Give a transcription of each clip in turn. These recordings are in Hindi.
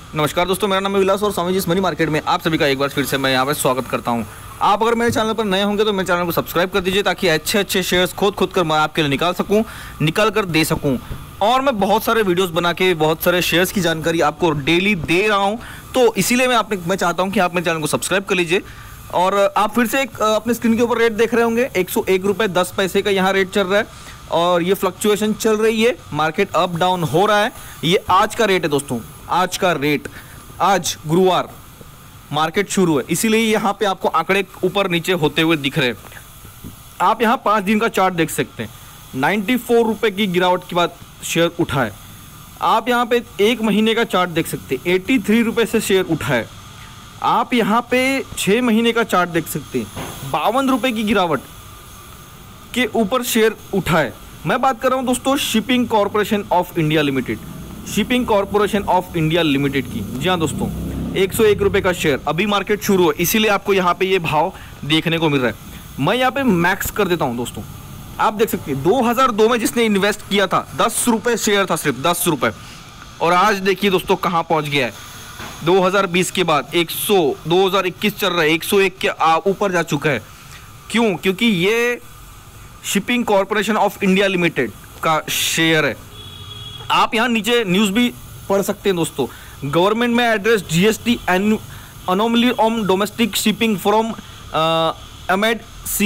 नमस्कार दोस्तों, मेरा नाम है विलास और स्वामी जी मनी मार्केट में आप सभी का एक बार फिर से मैं यहाँ पर स्वागत करता हूँ। आप अगर मेरे चैनल पर नए होंगे तो मेरे चैनल को सब्सक्राइब कर दीजिए ताकि अच्छे अच्छे शेयर्स खोद कर मैं आपके लिए निकाल कर दे सकूँ। और मैं बहुत सारे वीडियोस बना के बहुत सारे शेयर्स की जानकारी आपको डेली दे रहा हूँ, तो इसीलिए मैं चाहता हूँ कि आप मेरे चैनल को सब्सक्राइब कर लीजिए। और आप फिर से अपने स्क्रीन के ऊपर रेट देख रहे होंगे, 101 रुपये 10 पैसे का यहाँ रेट चल रहा है और ये फ्लक्चुएशन चल रही है, मार्केट अप डाउन हो रहा है। ये आज का रेट है दोस्तों, आज का रेट। आज गुरुवार मार्केट शुरू है, इसीलिए यहाँ पे आपको आंकड़े ऊपर नीचे होते हुए दिख रहे हैं। आप यहाँ 5 दिन का चार्ट देख सकते हैं, 94 रुपये की गिरावट के बाद शेयर उठा है। आप यहाँ पे 1 महीने का चार्ट देख सकते हैं, 83 रुपये से शेयर उठा है। आप यहाँ पे 6 महीने का चार्ट देख सकते हैं, 52 रुपये की गिरावट के ऊपर शेयर उठा है। मैं बात कर रहा हूँ दोस्तों Shipping Corporation of India Limited, Shipping Corporation of India Limited की। जी हाँ दोस्तों, 101 रुपये का शेयर, अभी मार्केट शुरू है इसीलिए आपको यहाँ पे ये भाव देखने को मिल रहा है। मैं यहाँ पे मैक्स कर देता हूँ दोस्तों, आप देख सकते हैं 2002 में जिसने इन्वेस्ट किया था 10 रुपये शेयर था, सिर्फ 10 रुपये, और आज देखिए दोस्तों कहाँ पहुँच गया है। 2020 के बाद 100, 2021 चल रहा है 101 के ऊपर जा चुका है। क्यों? क्योंकि ये Shipping Corporation of India Limited का शेयर है। आप यहाँ नीचे न्यूज़ भी पढ़ सकते हैं दोस्तों, गवर्नमेंट में address GST anomaly on domestic shipping from ahead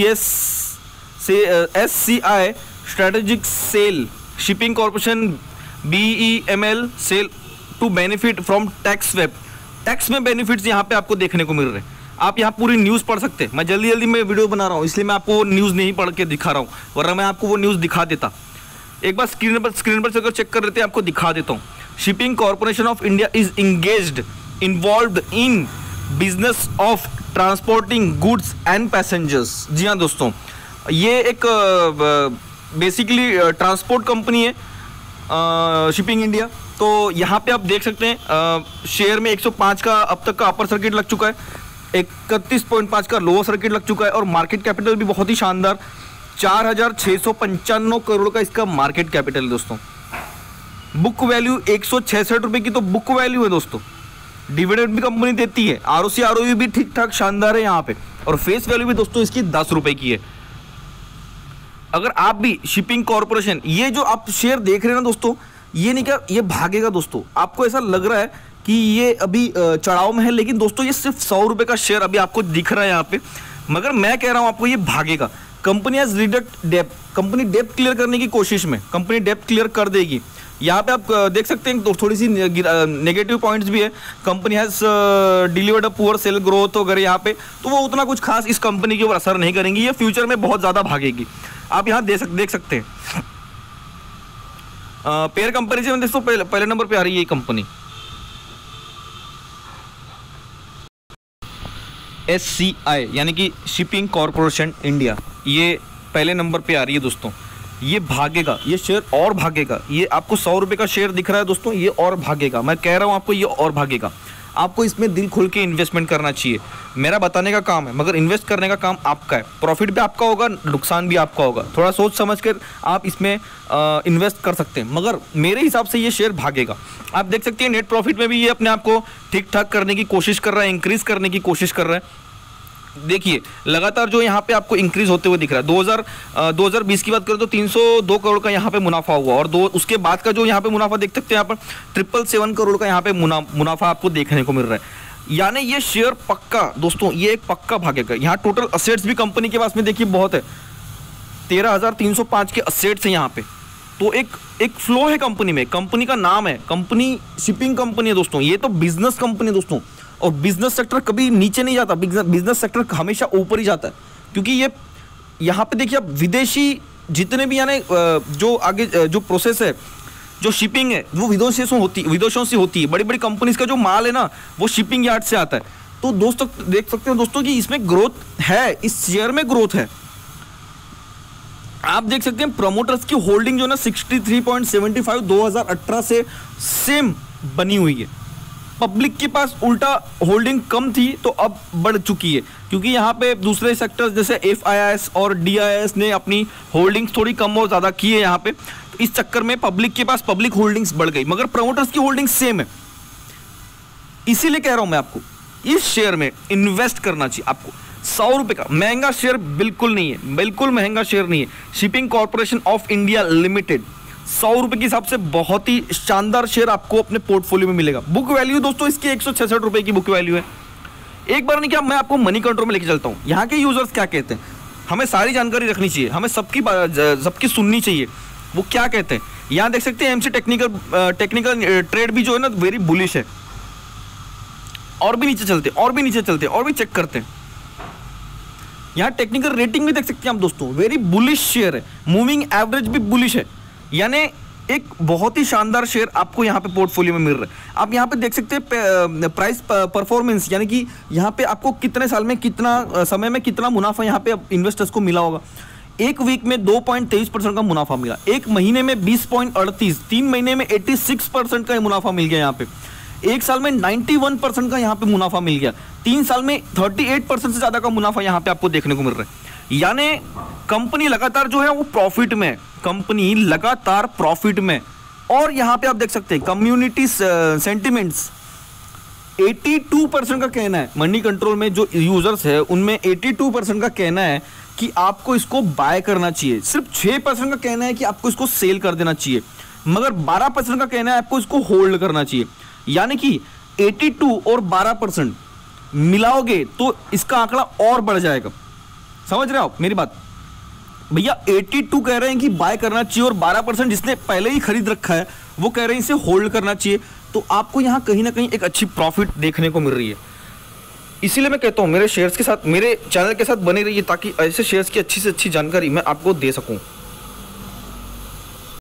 SCI strategic sale shipping corporation BEML sale to benefit from tax web. Tax में बेनिफिट्स यहाँ पे आपको देखने को मिल रहे हैं। आप यहाँ पूरी न्यूज़ पढ़ सकते हैं। मैं जल्दी में वीडियो बना रहा हूँ इसलिए मैं आपको वो न्यूज़ नहीं पढ़ के दिखा रहा हूँ, वरना मैं आपको वो न्यूज़ दिखा देता। एक बार स्क्रीन पर अगर चेक कर लेते हैं, आपको दिखा देता हूँ। Shipping Corporation of India is involved in business of transporting goods and passengers. जी हाँ दोस्तों, ये एक बेसिकली ट्रांसपोर्ट कंपनी है शिपिंग इंडिया। तो यहाँ पे आप देख सकते हैं शेयर में 105 का अब तक का अपर सर्किट लग चुका है, 31.5 का लोअर सर्किट लग चुका है और मार्केट कैपिटल भी बहुत ही शानदार 4,695 करोड़ का इसका मार्केट कैपिटल है दोस्तों। बुक वैल्यू 166 रुपये की तो बुक वैल्यू है दोस्तों। डिविडेंड भी कंपनी देती है, ROC ROE भी ठीक ठाक शानदार है यहाँ पे, और फेस वैल्यू भी दोस्तों इसकी 10 रुपये की है। अगर आप भी शिपिंग कॉरपोरेशन, ये जो आप शेयर देख रहे हैं ना दोस्तों, ये नहीं क्या ये भागेगा दोस्तों। आपको ऐसा लग रहा है कि ये अभी चढ़ाव में है, लेकिन दोस्तों ये सिर्फ 100 रुपये का शेयर अभी आपको दिख रहा है यहाँ पे, मगर मैं कह रहा हूँ आपको ये भागेगा। Company has redact depth, company depth clear करने की कोशिश में, कंपनी डेप्थ क्लियर कर देगी। यहाँ पे आप देख सकते हैं थोड़ी सी नेगेटिव पॉइंट्स भी है। Company has delivered a poor sale growth वगैरह यहाँ पे, तो वो उतना कुछ खास इस कंपनी के ऊपर असर नहीं करेंगी, ये फ्यूचर में बहुत ज़्यादा भागेगी। आप यहाँ देख सकते हैं पेयर कंपैरिजन में दोस्तों पहले नंबर पे आ रही है ये कंपनी SCI यानी कि शिपिंग कॉरपोरेशन इंडिया, ये पहले नंबर पे आ रही है दोस्तों। ये भागेगा, ये शेयर और भागेगा। ये आपको 100 रुपये का शेयर दिख रहा है दोस्तों, ये और भागेगा। मैं कह रहा हूँ आपको ये और भागेगा। आपको इसमें दिल खोल के इन्वेस्टमेंट करना चाहिए, मेरा बताने का काम है, मगर इन्वेस्ट करने का काम आपका है। प्रॉफिट भी आपका होगा, नुकसान भी आपका होगा। थोड़ा सोच समझ कर आप इसमें इन्वेस्ट कर सकते हैं, मगर मेरे हिसाब से ये शेयर भागेगा। आप देख सकते हैं नेट प्रॉफिट में भी ये अपने आप को ठीक ठाक करने की कोशिश कर रहा है, इंक्रीज करने की कोशिश कर रहा है। देखिए लगातार जो यहाँ पे आपको इंक्रीज होते हुए दिख रहा है। 2020 की बात करें तो 302 करोड़ का यहाँ पे मुनाफा हुआ, और उसके बाद का जो यहाँ पे मुनाफा देख सकते हैं यहाँ पर 777 करोड़ का यहाँ पे मुनाफा आपको देखने को मिल रहा है। यानी ये शेयर पक्का दोस्तों, ये एक पक्का भागेगा। यहाँ टोटल असेट्स भी कंपनी के पास में देखिए बहुत है, 13,305 के असेट्स हैं यहाँ पे। तो एक फ्लो है कंपनी में, कंपनी का नाम है, कंपनी शिपिंग कंपनी है दोस्तों। ये तो बिजनेस कंपनी है दोस्तों, और बिजनेस सेक्टर कभी नीचे नहीं जाता, बिजनेस सेक्टर हमेशा ऊपर ही जाता है। क्योंकि ये यहाँ पे देखिए आप विदेशी जितने भी यानी जो आगे जो प्रोसेस है, जो शिपिंग है, वो विदेशों से होती है। बड़ी बड़ी कंपनीज का जो माल है ना, वो शिपिंग यार्ड से आता है। तो दोस्तों देख सकते हो दोस्तों कि इसमें ग्रोथ है, इस शेयर में ग्रोथ है। आप देख सकते हैं प्रमोटर्स की होल्डिंग जो ना 63.75 2018 से सेम बनी हुई है। पब्लिक के पास उल्टा होल्डिंग कम थी तो अब बढ़ चुकी है, क्योंकि यहाँ पे दूसरे सेक्टर्स जैसे FIIs और DIIs ने अपनी होल्डिंग्स थोड़ी कम और ज़्यादा की है यहाँ पे। तो इस चक्कर में पब्लिक के पास पब्लिक होल्डिंग्स बढ़ गई, मगर प्रमोटर्स की होल्डिंग्स सेम है। इसीलिए कह रहा हूं मैं आपको, इस शेयर में इन्वेस्ट करना चाहिए आपको। 100 रुपए का महंगा शेयर बिल्कुल नहीं है, बिल्कुल महंगा शेयर नहीं है। Shipping Corporation of India Limited 100 रुपए के हिसाब से बहुत ही शानदार शेयर आपको अपने पोर्टफोलियो में मिलेगा। बुक वैल्यू दोस्तों इसकी 166 रुपए की बुक वैल्यू है। एक बार नहीं क्या, मैं आपको मनी कंट्रोल में लेके चलता हूं। यहाँ के यूजर्स क्या कहते हैं, हमें सारी जानकारी रखनी चाहिए, हमें सबकी सुननी चाहिए। वो क्या कहते हैं, यहाँ देख सकते हैं एमसी टेक्निकल ट्रेड भी जो है ना वेरी बुलिश है। और भी नीचे चलते, और भी नीचे चलते, और भी चेक करते हैं। यहाँ टेक्निकल रेटिंग भी देख सकते हैं आप दोस्तों, वेरी बुलिश शेयर है। मूविंग एवरेज भी बुलिश है, यानी एक बहुत ही शानदार शेयर आपको यहाँ पे पोर्टफोलियो में मिल रहा है। आप यहाँ पे देख सकते हैं प्राइस परफॉर्मेंस, यानी कि यहाँ पे आपको कितने साल में, कितना समय में कितना मुनाफा यहाँ पे इन्वेस्टर्स को मिला होगा। एक वीक में 2.23% का मुनाफा मिला, एक महीने में 20.38, 3 महीने में 86% का मुनाफा मिल गया यहाँ पे, एक साल में 91% का यहाँ पे मुनाफा मिल गया, 3 साल में 38% से ज्यादा का मुनाफा यहाँ पे आपको देखने को मिल रहा है। यानी कंपनी लगातार जो है वो प्रॉफिट में, कंपनी लगातार प्रॉफिट में। और यहाँ पे आप देख सकते हैं कम्युनिटी सेंटिमेंट्स 82% का कहना है, मनी कंट्रोल में जो यूजर्स है उनमें 82% का कहना है कि आपको इसको बाय करना चाहिए। सिर्फ 6% का कहना है कि आपको इसको सेल कर देना चाहिए, मगर 12% का कहना है आपको इसको होल्ड करना चाहिए। यानी कि 82 और 12% मिलाओगे तो इसका आंकड़ा और बढ़ जाएगा। समझ रहे हो आप मेरी बात भैया? 82 कह रहे हैं कि बाय करना चाहिए और 12% जिसने पहले ही खरीद रखा है वो कह रहे हैं इसे होल्ड करना चाहिए। तो आपको यहां कहीं ना कहीं एक अच्छी प्रॉफिट देखने को मिल रही है। इसीलिए मैं कहता हूं मेरे शेयर्स के साथ, मेरे चैनल के साथ बने रहिए ताकि ऐसे शेयर्स की अच्छी से अच्छी जानकारी मैं आपको दे सकूं।